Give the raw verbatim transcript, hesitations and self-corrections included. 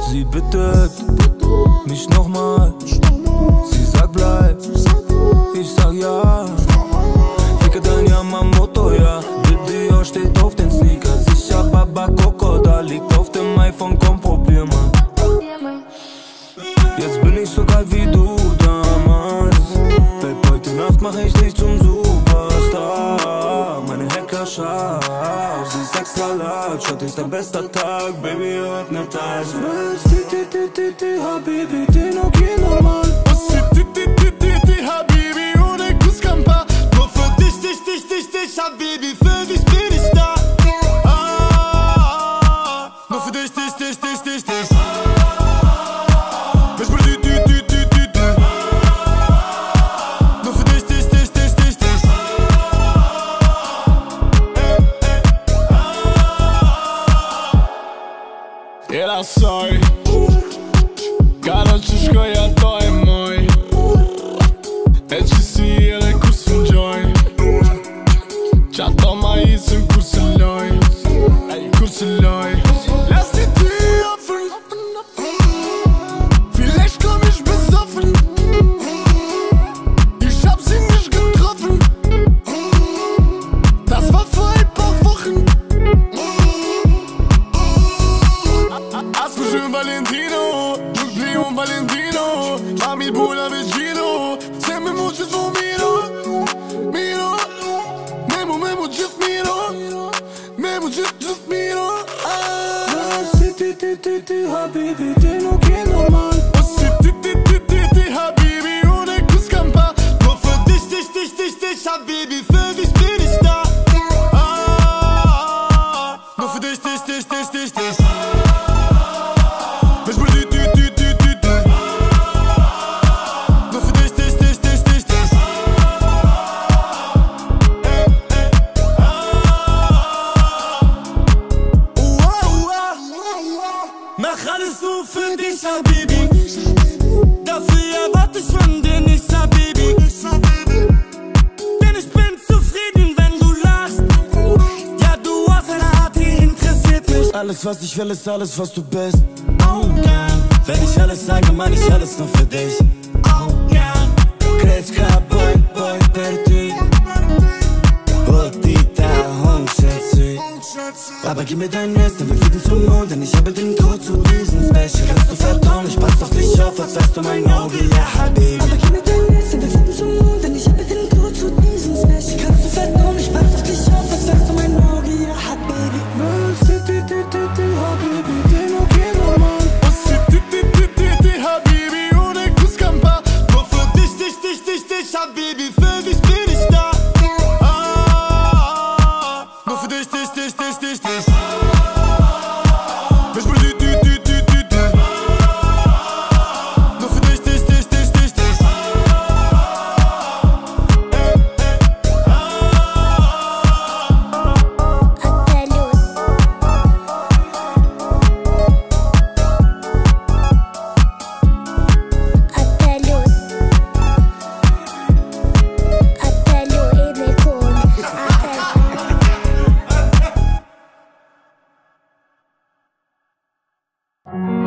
Sie bittet mich nochmal. Sie sagt bleib, ich sag ja. Ficke dein Yamamoto, ja. Video steht auf den Sneakers. Ich hab Baba Coco, da liegt auf dem iPhone, komm probier mal. Jetzt bin ich so geil wie du damals. Babe, heute Nacht mach ich dich zum Superstar. Meine Hacker scharf, sie ist extra large. Heute ist dein bester Tag, Baby, öffne Teils. Habibi, den okay normal. Habibi, ohne Kuss kann pa. Nur für dich, dich, dich, dich, dich, Habibi, für dich bin ich da. Ah, nur für dich, dich, dich, dich, dich, dich. Ich will die, die, die, die, die, die. Nur für dich, dich, dich, dich, dich, dich. Ela sai, garoto ja doj moj. E që si edhe kur së m'gjoj, qa do ma isën kur së loj, kur së loj. Lass die Tür offen, vielleicht komm ich besoffen. Ich hab sie nicht getroffen, das war vor ein paar Wochen. Hast mich schön Valentino, Leon Valentino, Mami Bula Vecino. Sempre mucho tu miro, miro, memo, memo, just miro, memo, just, just miro. Ah, si ti ti ti ti Habibi, den okay normal. Si ti ti ti ti ti Habibi, ohne Kuss kann pa. Nur für dich, dich, dich, dich, dich, Habibi, für dich bin ich da. Ah, nur für dich, dich, dich, dich, dich, dich. Ich will die, die, die, die, die, die. Nur für dich, dich, dich, dich, dich, dich. Ey, ey, ah. Ua, ua. Mach alles nur für dich, Habibi. Dafür erwarte ich von dir nichts, Habibi. Denn ich bin zufrieden, wenn du lachst. Ja, du hast eine Art, die interessiert mich. Alles was ich will ist alles was du bist. Oh, gern. Wenn ich alles sage, meine ich alles nur für dich. Oh, gern. Kretschka, boy, boy, per ti. Potita, home, schätze. Aber gib mir dein Nest, denn wir fliegen zum Mond. Denn ich habe den Code zu diesem Special. Kannst du vertrauen, ich pass auf dich auf, als wärst du mein Auge, ja, Habibi. Aber gib mir dein Nest, denn wir fliegen zum Mond. Denn ich habe den Code zu diesem Special. Kannst du vertrauen, ich pass auf dich auf, als wärst du mein Auge, ja, Habibi. Si ti ti ti ti Habibi, den okay normal. Si ti ti ti ti ti Habibi, ohne Kuss kann pa. Nur für dich, dich, dich, dich, dich, Habibi, für dich bin ich da. Ah, nur für dich, dich, dich, dich, dich, dich. Ich will die, die, die, die, die, die. Nur für dich, dich, dich, dich, dich, dich. Ey, ey, ah. Atelus, Atelu ibn Kun, Atel.